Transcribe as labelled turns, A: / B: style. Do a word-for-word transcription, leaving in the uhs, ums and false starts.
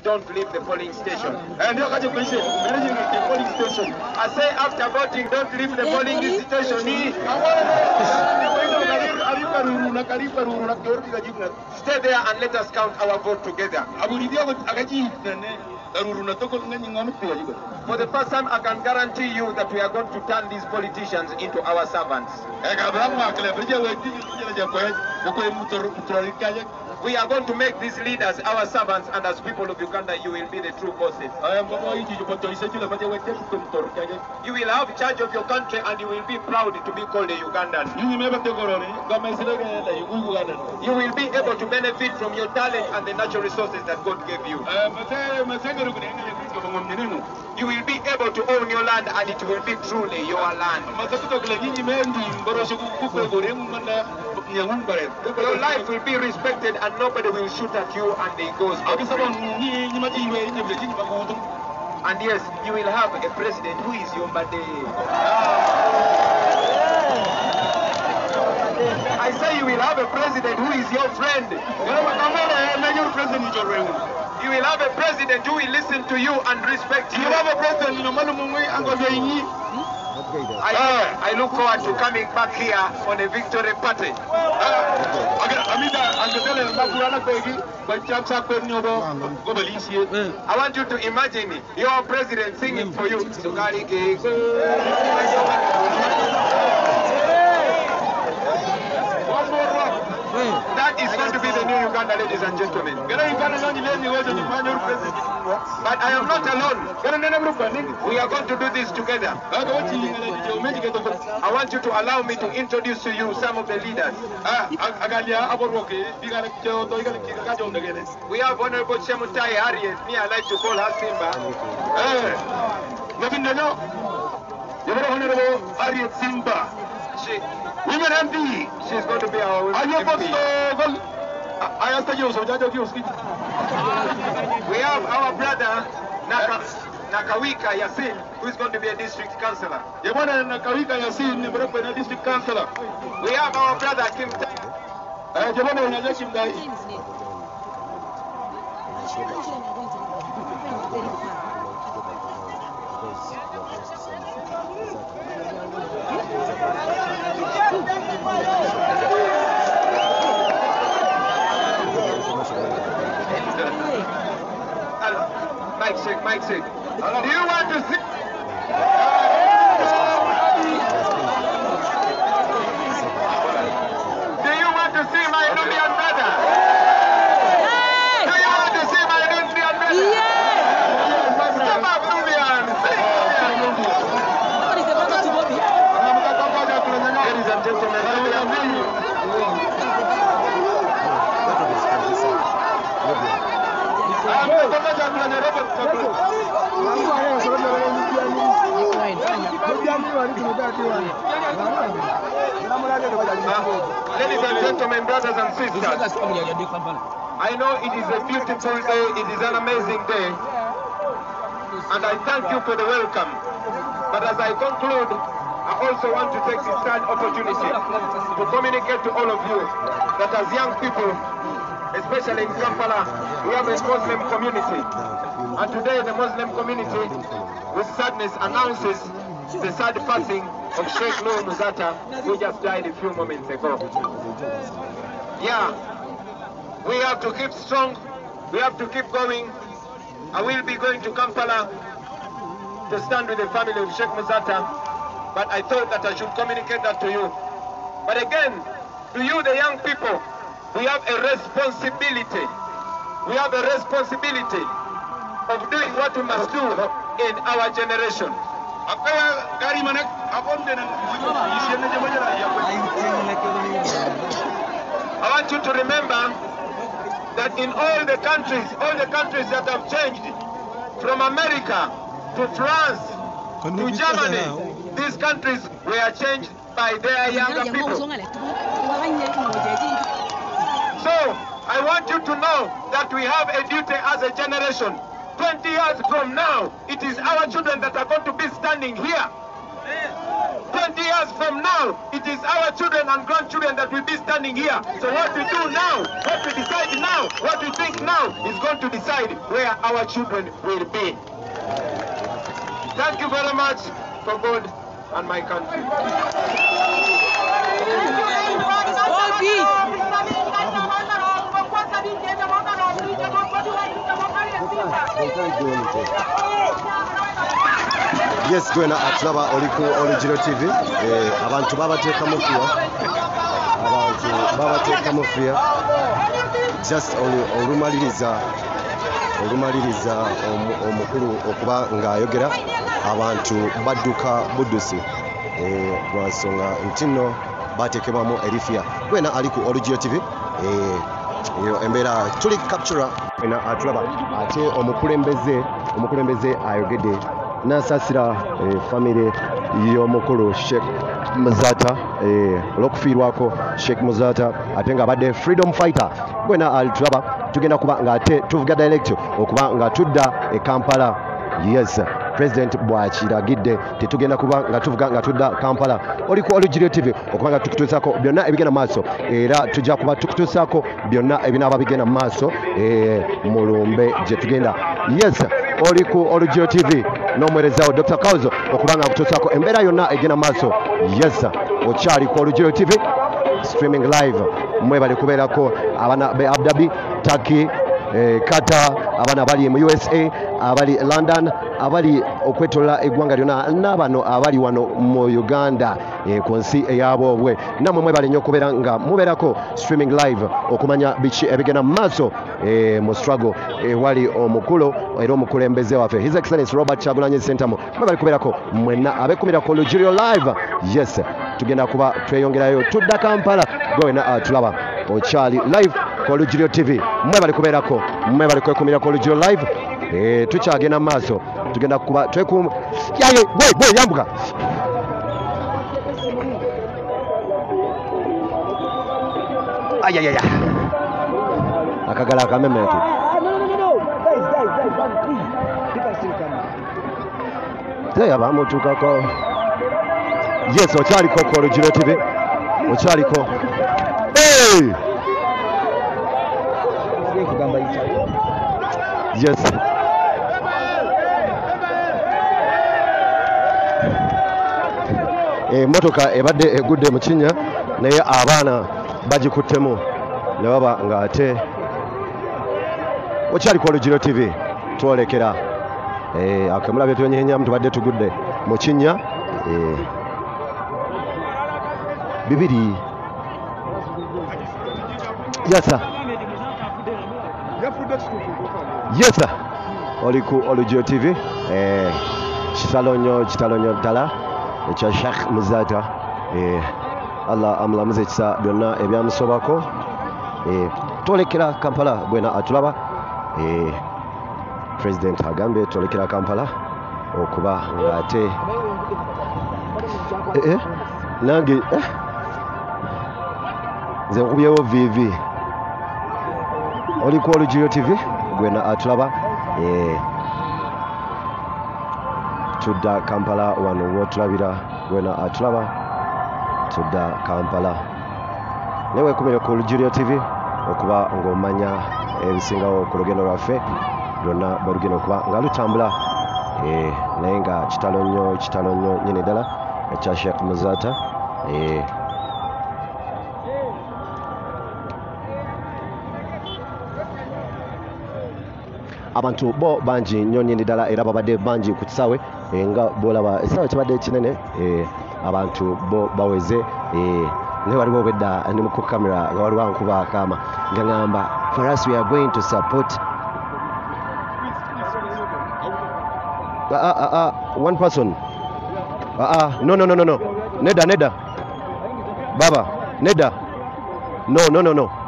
A: don't leave the polling station.
B: And you can't appreciate managing the polling station.
A: I say after voting, don't leave the polling station. Stay there and let us count our vote together. For the first time, I can guarantee you that we are going to turn these politicians into our servants. We are going to make these leaders our servants, and as people of Uganda, you will be the true bosses. You will have charge of your country, and you will be proud to be called a Ugandan. You will be able to benefit from your talent and the natural resources that God gave you. You will be able to own your land, and it will be truly your land. Your life will be respected, and nobody will shoot at you, and it goes up. And yes, you will have a president who is your buddy. I say you will have a president who is your friend. You will have a president who will listen to you and respect you. You have a president. I, I look forward to coming back here on a victory party. I want you to imagine your president singing for you. That is going to be the new Uganda, ladies and gentlemen. But I am not alone. We are going to do this together. I want you to allow me to introduce to you some of the leaders. We have Honorable Chemutai Harriet. Me, I like to call her Simba. Honorable Harriet Simba. She, Women M P. She's going to be our women M P. We have our brother Naka, Nakawika Yasin, who is going to be a district councillor. Nakawika Yasin, a district councillor. We have our brother Kim. Mike check, Mike check. Do you want to see? Do you want to see my Nubian brother? Do you want to see my Nubian brother? Yes! Step up, Nubian! Ladies and gentlemen, Uh, ladies and gentlemen, brothers and sisters, I know it is a beautiful day, it is an amazing day, and I thank you for the welcome. But as I conclude, I also want to take this third opportunity to communicate to all of you that as young people, especially in Kampala, we have a Muslim community. And today the Muslim community, with sadness, announces the sad passing of Sheikh Nuhu Muzata, who just died a few moments ago. Yeah, we have to keep strong, we have to keep going. I will be going to Kampala to stand with the family of Sheikh Muzata, but I thought that I should communicate that to you. But again, to you the young people, we have a responsibility. We have a responsibility of doing what we must do in our generation. I want you to remember that in all the countries, all the countries that have changed, from America to France to Germany, these countries were changed by their younger people. So, I want you to know that we have a duty as a generation. twenty years from now, it is our children that are going to be standing here. twenty years from now, it is our children and grandchildren that will be standing here. So what we do now, what we decide now, what we think now is going to decide where our children will be. Thank you very much for God and my country.
C: Yes, twena atulaba oliku Original T V. Eh, abantu babateeka mu fiya. Abantu babateeka mu fiya. Just olumaliriza olumaliriza omukulu okuba ng'ayogera abantu badduka buddusi. Eh, lwansonga nti nno bateekebwamu erifiya. Twena ali ku Original T V. Eh, yo embeera tuli capture twena atulaba ate omukulembeze omukulembeze ayogedde n'asaasira eh, famire y'omukulu Sheikh Muzata eh, olw'okufiirwako Sheikh Muzata ate ng'abadde freedom fighter. Gwena alitulaba tugenda kuba ng'ate tuvuga direct okuba nga tudda e Kampala. Yes, President bw'akiragidde tetugenda kuba nga tuvuga nga tudda Kampala. Oli ku Original T V okuba nga tukutuusaako byonna ebigenda maaso era tujja kuba tukutuusaako byonna ebinaaba bigenda maaso eh, mulumbe gye tugenda. Yes, oli ku Original T V n'omuweerezaawo Doctor Kauzo okuba nga akutuusaako embeera yonna egenda maaso. Yes, okyali ku Original T V streaming live. Mwebale kubeerako abaana be Abu Dhabi, Turkey, eh, Qatar, abaana bali mu U S A, abali London, abali okwetola eggwanga lyonna n'abano abali wano mu Uganda eh, ku nsi ey'abobwe. Nammwe mwebale nnyo okubeera nga mubeerako streaming live okumanya biki ebigenda mu maaso eh, mu struggle ewali eh, omukulu era omukulembeze waffe His Excellency Robert Kyagulanyi Ssentamu. Mwebale kubeerako mwenna abekumira ku Original live. Yes, tugenda kuba tweyongerayo tudda Kampala gwena atulaba okyali live ku Original T V. Mwebale kubeerako mwebale kwekumira ku Original live. Eh, tukyagenda mu maaso tugenda kuba twekum yaye we we yambuka ayayaya akagala akamemetu. Zaya bamutukako. Yes, okyaliko ku Original T V okyaliko. Hey! Yes. Emotoka ebadde egudde mu kinnya naye abaana bagikuttemu ne baba ng'ate okyali ku Original T V twolekera eh, akemulabye twenyenyamu tubadde tugudde mu kinnya eh, bibiri. Yes, sir. Yes, sir. Oli ku Original T V eh, kitalo nnyo kitalo nnyo ddala ekya Sheikh Muzata eh, Allah amulamuze ekisa byonna ebyamusobako eh, twolekera Kampala gwena atulaba eh, President agambye twolekera Kampala okuba ng'ate eh, eh, nange eh, nze nkubyewo vivi. Oli ku Original T V gwena atulaba eh, tudda Kampala wano wotulabira gwena atulaba tudda Kampala. Newe kumira ku Original T V okuba ng'omanya ebisingawo ku lugendo lwaffe lwonna bwe lugenda okuba nga lutambula eh, naye nga kitalo nnyo kitalo nnyo nyine ddala ekya Sheikh Muzata eh, abantu bo bangi nnyo nnyini ddala era babadde bangi ku kisaawe eh, nga bwolaba ekisaawe kibadde kinene eh, abantu bo baweze eh, naye waliwo obwedda ndi ku kamera nga waliwo ankuba akaama nga ŋŋamba for us we are going to support uh, uh, uh, one person uh, uh, no no no no no nedda nedda baba nedda no no no no